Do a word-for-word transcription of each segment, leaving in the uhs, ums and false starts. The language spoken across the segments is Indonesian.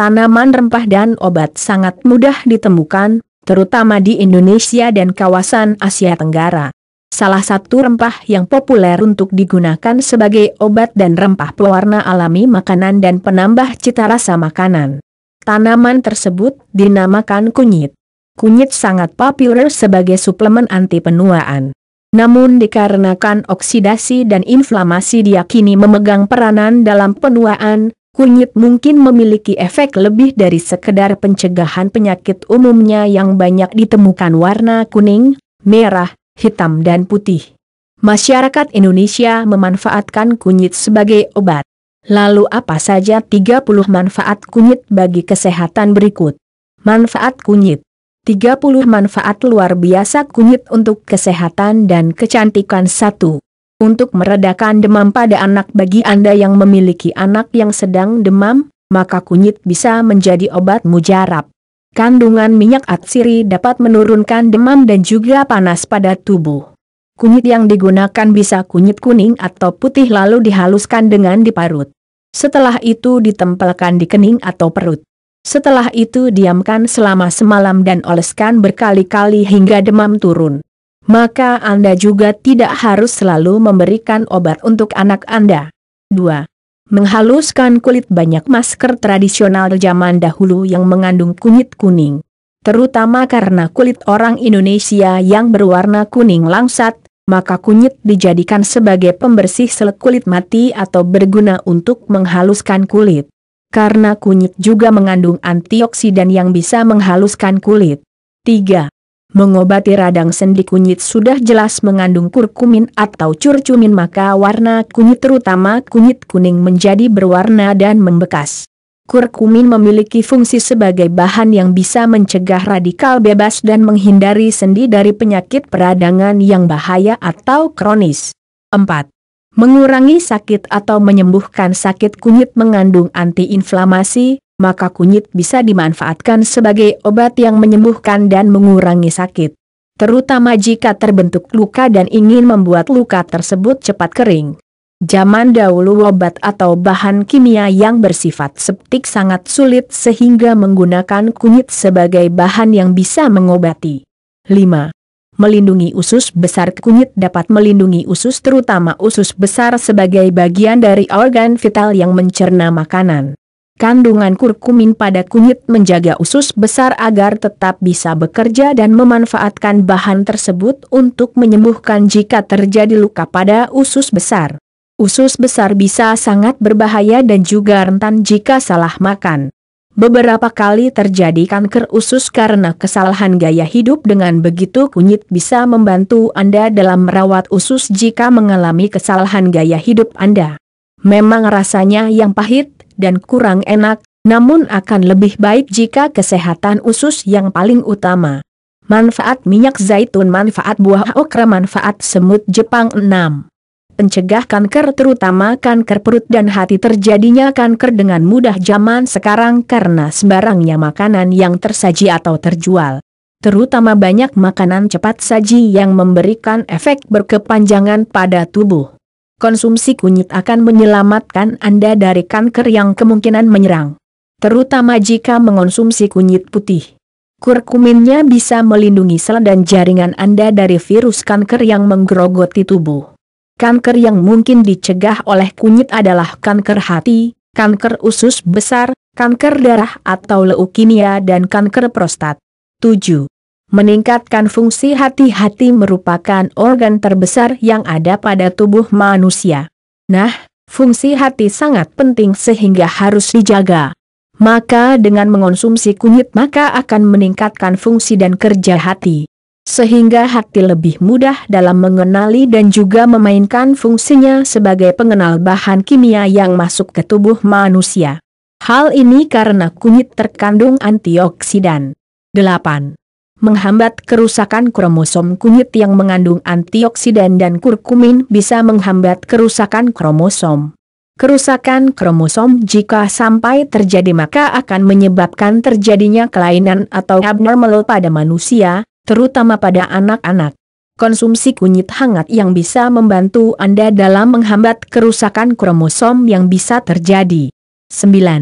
Tanaman rempah dan obat sangat mudah ditemukan, terutama di Indonesia dan kawasan Asia Tenggara. Salah satu rempah yang populer untuk digunakan sebagai obat dan rempah pewarna alami makanan dan penambah cita rasa makanan. Tanaman tersebut dinamakan kunyit. Kunyit sangat populer sebagai suplemen anti penuaan. Namun dikarenakan oksidasi dan inflamasi diyakini memegang peranan dalam penuaan, kunyit mungkin memiliki efek lebih dari sekedar pencegahan penyakit umumnya yang banyak ditemukan warna kuning, merah, hitam dan putih. Masyarakat Indonesia memanfaatkan kunyit sebagai obat. Lalu apa saja tiga puluh manfaat kunyit bagi kesehatan berikut? Manfaat kunyit. tiga puluh manfaat luar biasa kunyit untuk kesehatan dan kecantikan. Satu. Untuk meredakan demam pada anak. Bagi Anda yang memiliki anak yang sedang demam, maka kunyit bisa menjadi obat mujarab. Kandungan minyak atsiri dapat menurunkan demam dan juga panas pada tubuh. Kunyit yang digunakan bisa kunyit kuning atau putih lalu dihaluskan dengan diparut. Setelah itu ditempelkan di kening atau perut. Setelah itu diamkan selama semalam dan oleskan berkali-kali hingga demam turun. Maka Anda juga tidak harus selalu memberikan obat untuk anak Anda. Dua. Menghaluskan kulit. Banyak masker tradisional zaman dahulu yang mengandung kunyit kuning. Terutama karena kulit orang Indonesia yang berwarna kuning langsat, maka kunyit dijadikan sebagai pembersih sel kulit mati atau berguna untuk menghaluskan kulit. Karena kunyit juga mengandung antioksidan yang bisa menghaluskan kulit. Tiga. Mengobati radang sendi. Kunyit sudah jelas mengandung kurkumin atau curcumin, maka warna kunyit terutama kunyit kuning menjadi berwarna dan membekas. Kurkumin memiliki fungsi sebagai bahan yang bisa mencegah radikal bebas dan menghindari sendi dari penyakit peradangan yang bahaya atau kronis. Empat. Mengurangi sakit atau menyembuhkan sakit. Kunyit mengandung antiinflamasi, maka kunyit bisa dimanfaatkan sebagai obat yang menyembuhkan dan mengurangi sakit. Terutama jika terbentuk luka dan ingin membuat luka tersebut cepat kering. Zaman dahulu obat atau bahan kimia yang bersifat septik sangat sulit sehingga menggunakan kunyit sebagai bahan yang bisa mengobati. Lima. Melindungi usus besar. Kunyit dapat melindungi usus, terutama usus besar sebagai bagian dari organ vital yang mencerna makanan. Kandungan kurkumin pada kunyit menjaga usus besar agar tetap bisa bekerja dan memanfaatkan bahan tersebut untuk menyembuhkan jika terjadi luka pada usus besar. Usus besar bisa sangat berbahaya dan juga rentan jika salah makan. Beberapa kali terjadi kanker usus karena kesalahan gaya hidup. Dengan begitu kunyit bisa membantu Anda dalam merawat usus jika mengalami kesalahan gaya hidup Anda. Memang rasanya yang pahit dan kurang enak, namun akan lebih baik jika kesehatan usus yang paling utama. Manfaat minyak zaitun. Manfaat buah okra. Manfaat semut Jepang. Enam. Pencegah kanker, terutama kanker perut dan hati. Terjadinya kanker dengan mudah zaman sekarang karena sembarangnya makanan yang tersaji atau terjual. Terutama banyak makanan cepat saji yang memberikan efek berkepanjangan pada tubuh. Konsumsi kunyit akan menyelamatkan Anda dari kanker yang kemungkinan menyerang. Terutama jika mengonsumsi kunyit putih. Kurkuminnya bisa melindungi sel dan jaringan Anda dari virus kanker yang menggerogoti tubuh. Kanker yang mungkin dicegah oleh kunyit adalah kanker hati, kanker usus besar, kanker darah atau leukemia dan kanker prostat. Tujuh. Meningkatkan fungsi hati. Hati merupakan organ terbesar yang ada pada tubuh manusia. Nah, fungsi hati sangat penting sehingga harus dijaga. Maka dengan mengonsumsi kunyit maka akan meningkatkan fungsi dan kerja hati. Sehingga hati lebih mudah dalam mengenali dan juga memainkan fungsinya sebagai pengenal bahan kimia yang masuk ke tubuh manusia. Hal ini karena kunyit terkandung antioksidan. Delapan. Menghambat kerusakan kromosom. Kunyit yang mengandung antioksidan dan kurkumin bisa menghambat kerusakan kromosom. Kerusakan kromosom jika sampai terjadi maka akan menyebabkan terjadinya kelainan atau abnormal pada manusia, terutama pada anak-anak. Konsumsi kunyit hangat yang bisa membantu Anda dalam menghambat kerusakan kromosom yang bisa terjadi. Sembilan.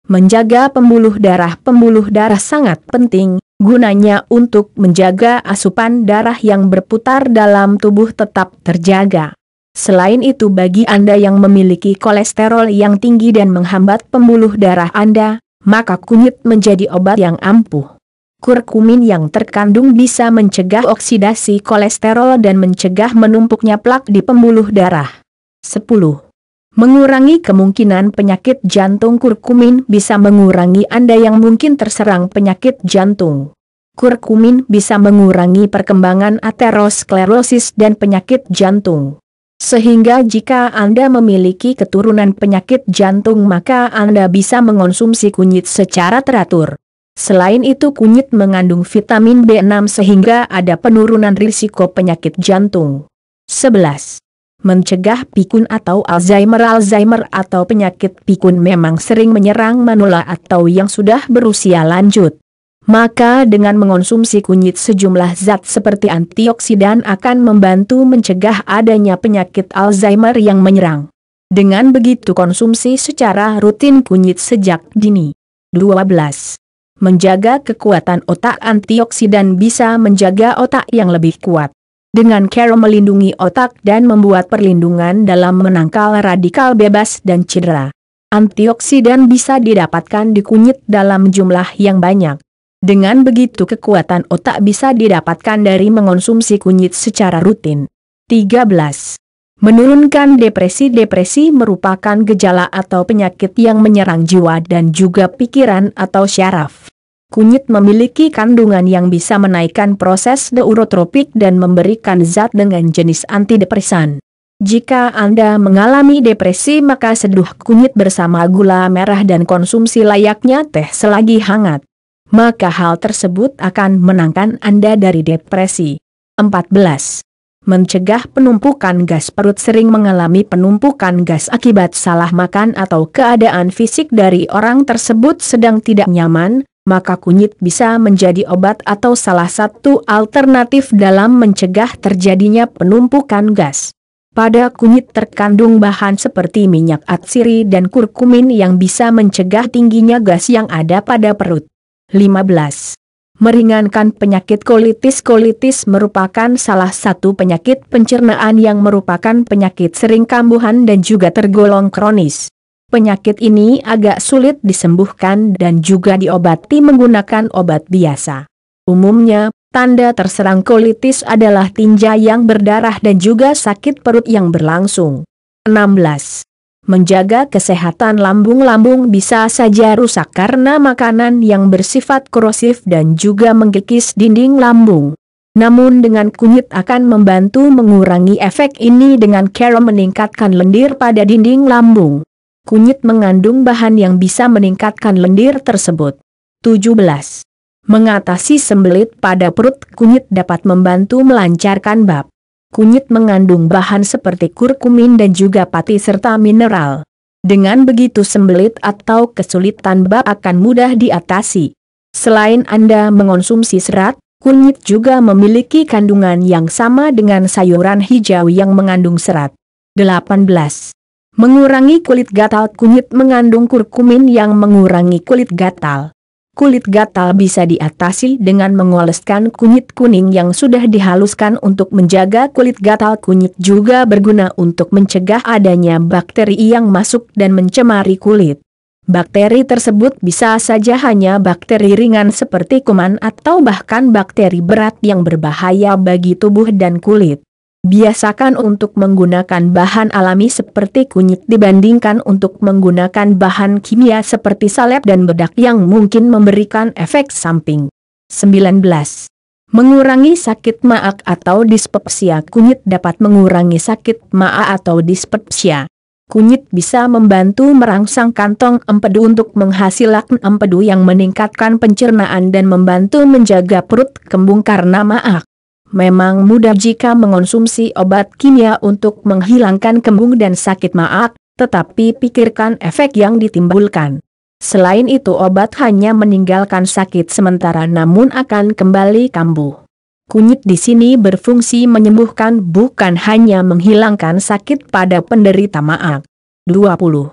Menjaga pembuluh darah. Pembuluh darah sangat penting, gunanya untuk menjaga asupan darah yang berputar dalam tubuh tetap terjaga. Selain itu bagi Anda yang memiliki kolesterol yang tinggi dan menghambat pembuluh darah Anda, maka kunyit menjadi obat yang ampuh. Kurkumin yang terkandung bisa mencegah oksidasi kolesterol dan mencegah menumpuknya plak di pembuluh darah. sepuluh. Mengurangi kemungkinan penyakit jantung. Kurkumin bisa mengurangi Anda yang mungkin terserang penyakit jantung. Kurkumin bisa mengurangi perkembangan aterosklerosis dan penyakit jantung. Sehingga jika Anda memiliki keturunan penyakit jantung maka Anda bisa mengonsumsi kunyit secara teratur. Selain itu kunyit mengandung vitamin B enam sehingga ada penurunan risiko penyakit jantung. sebelas. Mencegah pikun atau Alzheimer. Alzheimer atau penyakit pikun memang sering menyerang manula atau yang sudah berusia lanjut. Maka dengan mengonsumsi kunyit sejumlah zat seperti antioksidan akan membantu mencegah adanya penyakit Alzheimer yang menyerang. Dengan begitu konsumsi secara rutin kunyit sejak dini. dua belas. Menjaga kekuatan otak. Antioksidan bisa menjaga otak yang lebih kuat. Dengan cara melindungi otak dan membuat perlindungan dalam menangkal radikal bebas dan cedera. Antioksidan bisa didapatkan di kunyit dalam jumlah yang banyak. Dengan begitu kekuatan otak bisa didapatkan dari mengonsumsi kunyit secara rutin. tiga belas. Menurunkan depresi. Depresi merupakan gejala atau penyakit yang menyerang jiwa dan juga pikiran atau syaraf. Kunyit memiliki kandungan yang bisa menaikkan proses neurotropik dan memberikan zat dengan jenis antidepresan. Jika Anda mengalami depresi maka seduh kunyit bersama gula merah dan konsumsi layaknya teh selagi hangat. Maka hal tersebut akan menangkan Anda dari depresi. empat belas. Mencegah penumpukan gas. Perut sering mengalami penumpukan gas akibat salah makan atau keadaan fisik dari orang tersebut sedang tidak nyaman, maka kunyit bisa menjadi obat atau salah satu alternatif dalam mencegah terjadinya penumpukan gas. Pada kunyit terkandung bahan seperti minyak atsiri dan kurkumin yang bisa mencegah tingginya gas yang ada pada perut. lima belas. Meringankan penyakit kolitis. Kolitis merupakan salah satu penyakit pencernaan yang merupakan penyakit sering kambuhan dan juga tergolong kronis. Penyakit ini agak sulit disembuhkan dan juga diobati menggunakan obat biasa. Umumnya, tanda terserang kolitis adalah tinja yang berdarah dan juga sakit perut yang berlangsung. enam belas. Menjaga kesehatan lambung. Lambung bisa saja rusak karena makanan yang bersifat korosif dan juga menggigis dinding lambung. Namun dengan kunyit akan membantu mengurangi efek ini dengan cara meningkatkan lendir pada dinding lambung. Kunyit mengandung bahan yang bisa meningkatkan lendir tersebut. tujuh belas. Mengatasi sembelit pada perut. Kunyit dapat membantu melancarkan bab. Kunyit mengandung bahan seperti kurkumin dan juga pati serta mineral. Dengan begitu sembelit atau kesulitan bab akan mudah diatasi. Selain Anda mengonsumsi serat, kunyit juga memiliki kandungan yang sama dengan sayuran hijau yang mengandung serat. delapan belas. Mengurangi kulit gatal. Kunyit mengandung kurkumin yang mengurangi kulit gatal. Kulit gatal bisa diatasi dengan mengoleskan kunyit kuning yang sudah dihaluskan untuk menjaga kulit gatal. Kunyit juga berguna untuk mencegah adanya bakteri yang masuk dan mencemari kulit. Bakteri tersebut bisa saja hanya bakteri ringan seperti kuman atau bahkan bakteri berat yang berbahaya bagi tubuh dan kulit. Biasakan untuk menggunakan bahan alami seperti kunyit dibandingkan untuk menggunakan bahan kimia seperti salep dan bedak yang mungkin memberikan efek samping. sembilan belas. Mengurangi sakit maag atau dispepsia. Kunyit dapat mengurangi sakit maag atau dispepsia. Kunyit bisa membantu merangsang kantong empedu untuk menghasilkan empedu yang meningkatkan pencernaan dan membantu menjaga perut kembung karena maag. Memang mudah jika mengonsumsi obat kimia untuk menghilangkan kembung dan sakit maag, tetapi pikirkan efek yang ditimbulkan. Selain itu obat hanya meninggalkan sakit sementara namun akan kembali kambuh. Kunyit di sini berfungsi menyembuhkan bukan hanya menghilangkan sakit pada penderita maag. dua puluh.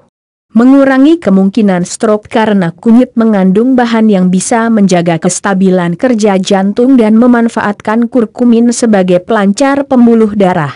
mengurangi kemungkinan stroke karena kunyit mengandung bahan yang bisa menjaga kestabilan kerja jantung dan memanfaatkan kurkumin sebagai pelancar pembuluh darah.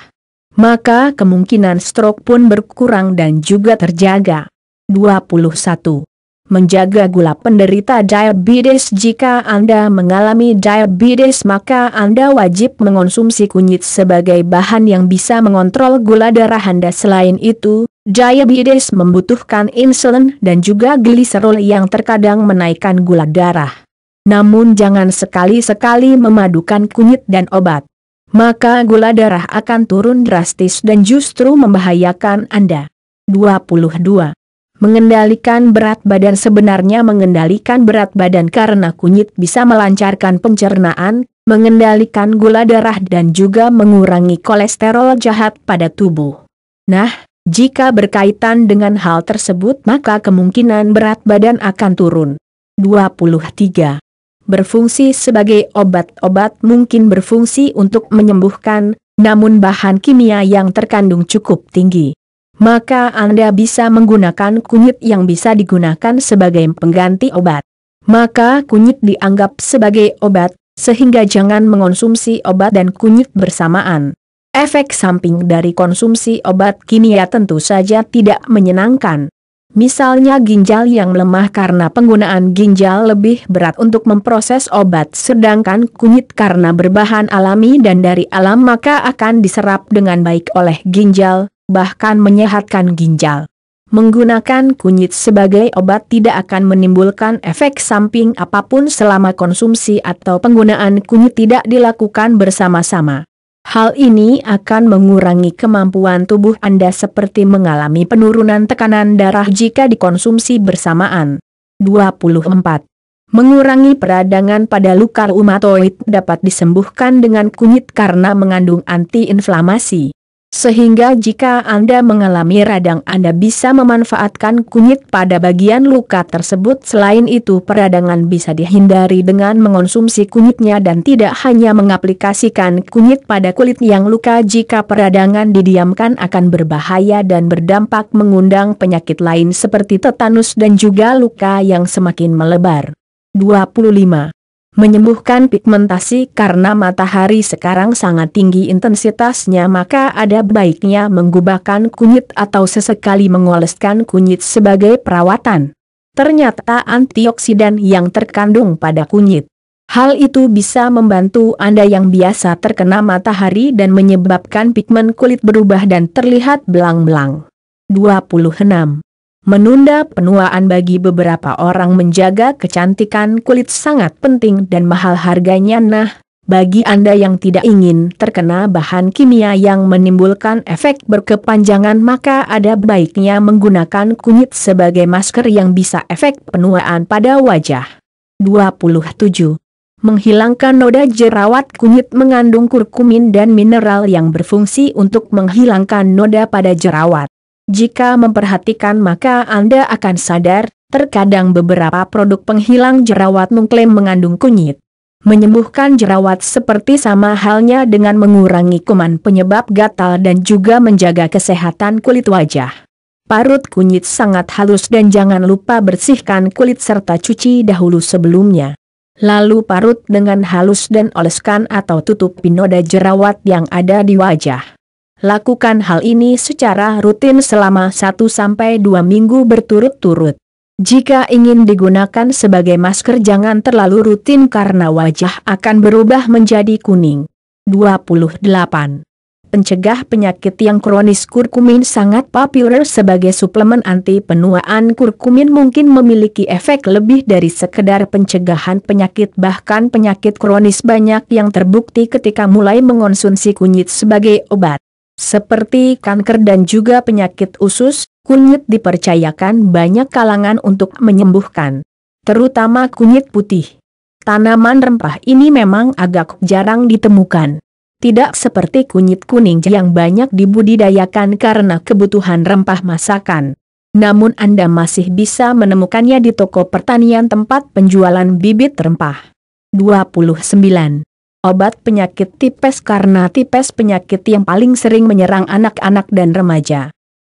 Maka kemungkinan stroke pun berkurang dan juga terjaga. dua puluh satu. Menjaga gula penderita diabetes. Jika Anda mengalami diabetes maka Anda wajib mengonsumsi kunyit sebagai bahan yang bisa mengontrol gula darah Anda. Selain itu, diabetes membutuhkan insulin dan juga gliserol yang terkadang menaikkan gula darah. Namun jangan sekali-sekali memadukan kunyit dan obat. Maka gula darah akan turun drastis dan justru membahayakan Anda. dua puluh dua. Mengendalikan berat badan. Sebenarnya mengendalikan berat badan karena kunyit bisa melancarkan pencernaan, mengendalikan gula darah dan juga mengurangi kolesterol jahat pada tubuh. Nah, jika berkaitan dengan hal tersebut maka kemungkinan berat badan akan turun. dua puluh tiga. Berfungsi sebagai obat-obat. Mungkin berfungsi untuk menyembuhkan, namun bahan kimia yang terkandung cukup tinggi. Maka Anda bisa menggunakan kunyit yang bisa digunakan sebagai pengganti obat. Maka kunyit dianggap sebagai obat, sehingga jangan mengonsumsi obat dan kunyit bersamaan. Efek samping dari konsumsi obat kimia tentu saja tidak menyenangkan. Misalnya ginjal yang lemah karena penggunaan ginjal lebih berat untuk memproses obat, sedangkan kunyit karena berbahan alami dan dari alam maka akan diserap dengan baik oleh ginjal, bahkan menyehatkan ginjal. Menggunakan kunyit sebagai obat tidak akan menimbulkan efek samping apapun selama konsumsi atau penggunaan kunyit tidak dilakukan bersama-sama. Hal ini akan mengurangi kemampuan tubuh Anda seperti mengalami penurunan tekanan darah jika dikonsumsi bersamaan. dua puluh empat. Mengurangi peradangan pada luka reumatoid dapat disembuhkan dengan kunyit karena mengandung antiinflamasi. Sehingga jika Anda mengalami radang Anda bisa memanfaatkan kunyit pada bagian luka tersebut. Selain itu peradangan bisa dihindari dengan mengonsumsi kunyitnya dan tidak hanya mengaplikasikan kunyit pada kulit yang luka. Jika peradangan didiamkan akan berbahaya dan berdampak mengundang penyakit lain seperti tetanus dan juga luka yang semakin melebar. dua puluh lima. Menyembuhkan pigmentasi. Karena matahari sekarang sangat tinggi intensitasnya maka ada baiknya menggubahkan kunyit atau sesekali mengoleskan kunyit sebagai perawatan. Ternyata antioksidan yang terkandung pada kunyit. Hal itu bisa membantu Anda yang biasa terkena matahari dan menyebabkan pigmen kulit berubah dan terlihat belang-belang. dua puluh enam. Menunda penuaan. Bagi beberapa orang menjaga kecantikan kulit sangat penting dan mahal harganya. Nah, bagi Anda yang tidak ingin terkena bahan kimia yang menimbulkan efek berkepanjangan maka ada baiknya menggunakan kunyit sebagai masker yang bisa efek penuaan pada wajah. dua puluh tujuh. Menghilangkan noda jerawat. Kunyit mengandung kurkumin dan mineral yang berfungsi untuk menghilangkan noda pada jerawat. Jika memperhatikan maka Anda akan sadar, terkadang beberapa produk penghilang jerawat mengklaim mengandung kunyit. Menyembuhkan jerawat seperti sama halnya dengan mengurangi kuman penyebab gatal dan juga menjaga kesehatan kulit wajah. Parut kunyit sangat halus dan jangan lupa bersihkan kulit serta cuci dahulu sebelumnya. Lalu parut dengan halus dan oleskan atau tutupi noda jerawat yang ada di wajah. Lakukan hal ini secara rutin selama satu sampai dua minggu berturut-turut. Jika ingin digunakan sebagai masker jangan terlalu rutin karena wajah akan berubah menjadi kuning. dua puluh delapan. Pencegah penyakit yang kronis. Kurkumin sangat populer sebagai suplemen anti penuaan. Kurkumin mungkin memiliki efek lebih dari sekedar pencegahan penyakit, bahkan penyakit kronis banyak yang terbukti ketika mulai mengonsumsi kunyit sebagai obat. Seperti kanker dan juga penyakit usus, kunyit dipercayakan banyak kalangan untuk menyembuhkan. Terutama kunyit putih. Tanaman rempah ini memang agak jarang ditemukan. Tidak seperti kunyit kuning yang banyak dibudidayakan karena kebutuhan rempah masakan. Namun Anda masih bisa menemukannya di toko pertanian tempat penjualan bibit rempah. dua puluh sembilan. Obat penyakit tipes. Karena tipes penyakit yang paling sering menyerang anak-anak dan remaja.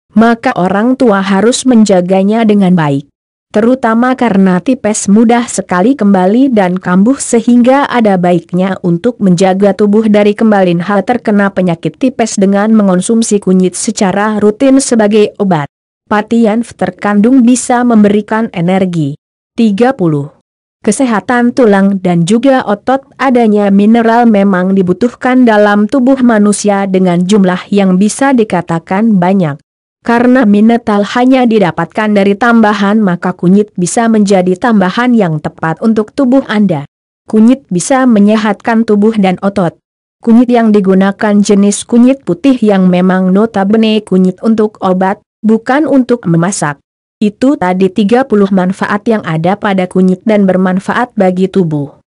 maka orang tua harus menjaganya dengan baik. Terutama karena tipes mudah sekali kembali dan kambuh sehingga ada baiknya untuk menjaga tubuh dari kembali hal terkena penyakit tipes dengan mengonsumsi kunyit secara rutin sebagai obat. Patian terkandung bisa memberikan energi. tiga puluh. Kesehatan tulang dan juga otot. Adanya mineral memang dibutuhkan dalam tubuh manusia dengan jumlah yang bisa dikatakan banyak. Karena mineral hanya didapatkan dari tambahan, maka kunyit bisa menjadi tambahan yang tepat untuk tubuh Anda. Kunyit bisa menyehatkan tubuh dan otot. Kunyit yang digunakan jenis kunyit putih yang memang notabene kunyit untuk obat, bukan untuk memasak. Itu tadi tiga puluh manfaat yang ada pada kunyit dan bermanfaat bagi tubuh.